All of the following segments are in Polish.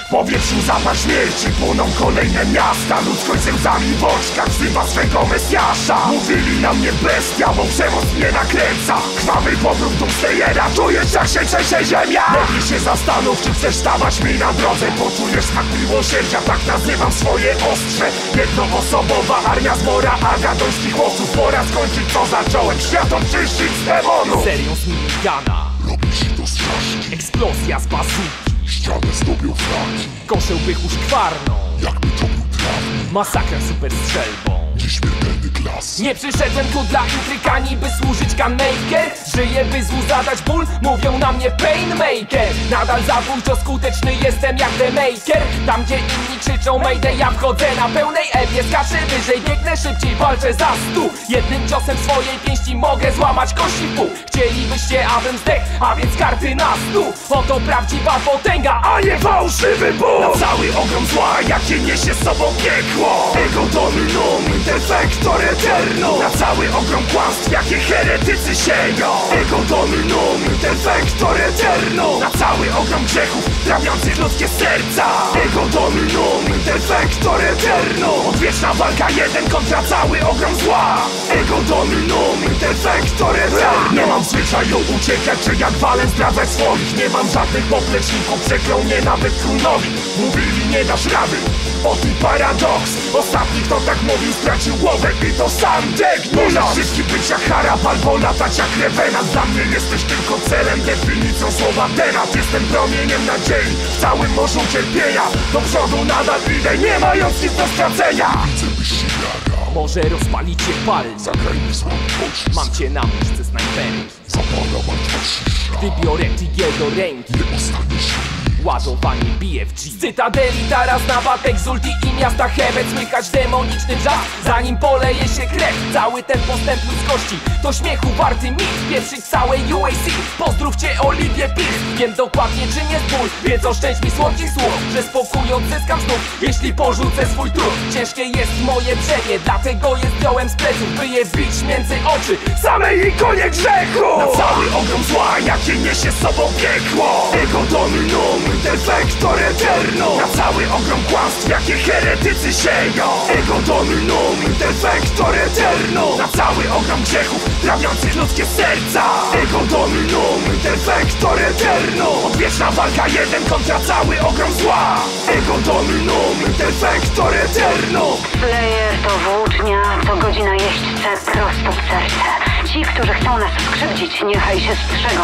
W powietrzu zapach śmierci, płoną kolejne miasta. Ludzkość ze łzami w oczkach wzywa swego Mesjasza. Mówili na mnie bestia, bo przemoc mnie nakręca. Krwawy powrót Doomslayera, czujesz jak się trzęsie ziemia. Lepiej się zastanów, czy chcesz stawać mi na drodze. Poczujesz smak miłosierdzia, tak nazywam swoje ostrze. Jednoosobowa armia zbora agadońskich chłopców. Pora skończyć co zacząłem, światom czyścić z demonu. Serią z minigana robi się to strasznie. Eksplozja z bazuki, Ścianę zdobią flaki, koszełby huszkwarną, jakby to był trawnik. masakra super strzelbą. Nieśmiertelny klas. Nie przyszedłem tu dla intrykani, by służyć gunmaker. Żyję, by złu zadać ból, mówią na mnie painmaker. Nadal zabójczo skuteczny jestem jak The Maker. Tam gdzie inni krzyczą mayday, ja wchodzę na pełnej epie. Skaczę wyżej, biegnę szybciej, walczę za 100. Jednym ciosem swojej pięści mogę złamać kości w pół. Chcielibyście, abym zdechł, a więc karty na stół. Oto prawdziwa potęga, a nie fałszywy ból. Na cały ogrom zła, jakie niesie z sobą piekło. Ego dominum, defektor eterno. Na cały ogrom kłamstw, jakie heretycy sieją. Ego dominum, defektor eterno. Na cały ogrom grzechów, trawiących ludzkie serca. Ego dominum, defektor eterno. Odwieczna walka, jeden kontra cały ogrom zła. Ego dominum, defektor eterno. Nie mam zwyczaju uciekać, czy jak walę zdradzać swoich. Nie mam żadnych popleczników, przeklął mnie nawet królowi. Mówili, nie dasz rady, oto paradoks. Ostatni kto tak mówił, stracił głowę i to sam Jack. Możesz wszystkim być jak Harap albo latać jak Revenant. Dla mnie jesteś tylko celem, definicją słowa denat. Jestem promieniem nadziei w całym morzu cierpienia. Do przodu nadal idę, nie mając nic do stracenia. Widzę byś się jarał, Może rozpalicie palce. zagrajmy złą pocisk. Mam cię na muszce snajperki. Zapala martwa cisza, Gdy biorę tygiel do ręki, nie ostanie się. ładowanie BFG. Z cytadeli taras na batek z ulti i miasta Hemet. Słychać demoniczny wrzask, zanim poleje się krew. Cały ten postęp ludzkości to śmiechu warty mit. Pierwszy całej UAC, pozdrówcie Oliwie Pierce. Wiem dokładnie czym jest ból, więc oszczędź mi słodkich słów, że spokój odzyskam znów, jeśli porzucę swój trud. Ciężkie jest moje brzemię, dlatego je zdjąłem z pleców, by je wbić między oczy samej ikonie grzechu. Na cały ogrom zła, jakie niesie z sobą piekło. Ego dominum, defektor eterno. Na cały ogrom kłamstw, jakie heretycy sieją. Ego dominum, defektor eterno. Na cały ogrom grzechów, trawiących ludzkie serca. Ego dominum, defektor eterno. Odwieczna walka, jeden kontra cały ogrom zła. Ego dominum, defektor eterno. Slayer to włócznia, co godzina jeźdźce prosto w serce. Ci, którzy chcą nas skrzywdzić, niechaj się strzegą.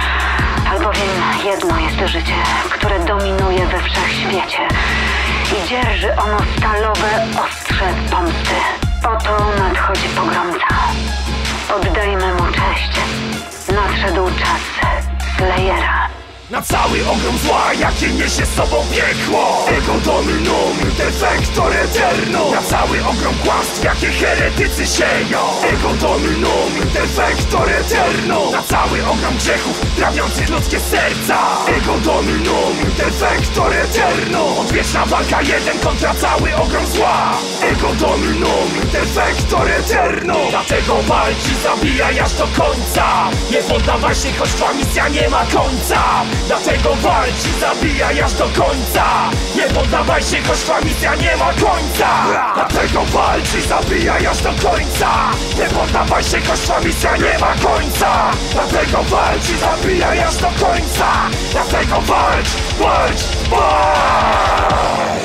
Albowiem jedno jest życie, które dominuje we wszechświecie i dzierży ono stalowe ostrze pomsty. Oto nadchodzi pogromca. Oddajmy mu cześć. Nadszedł czas Slayera. Na cały ogrom zła, jakie niesie z sobą piekło. Ego dominum, defektor eterno. Na cały ogrom kłamstw, jakie heretycy sieją. Ego dominum, defektor eterno. Na cały ogrom grzechów, trawiących ludzkie serca. Ego dominum, defektor eterno. Odwieczna walka, jeden kontra cały ogrom zła. Ego dominum, defektor eterno. Dlatego walczy, zabijaj aż do końca. Nie poddawaj się, choć twa misja nie ma końca. Dlatego walcz i zabijaj aż do końca. Nie poddawaj się, choć twa misja nie ma końca. Dlatego walcz i zabijaj aż do końca. Nie poddawaj się, choć twa misja nie ma końca. Dlatego walcz i zabijaj aż do końca. Dlatego walcz, walcz, walcz.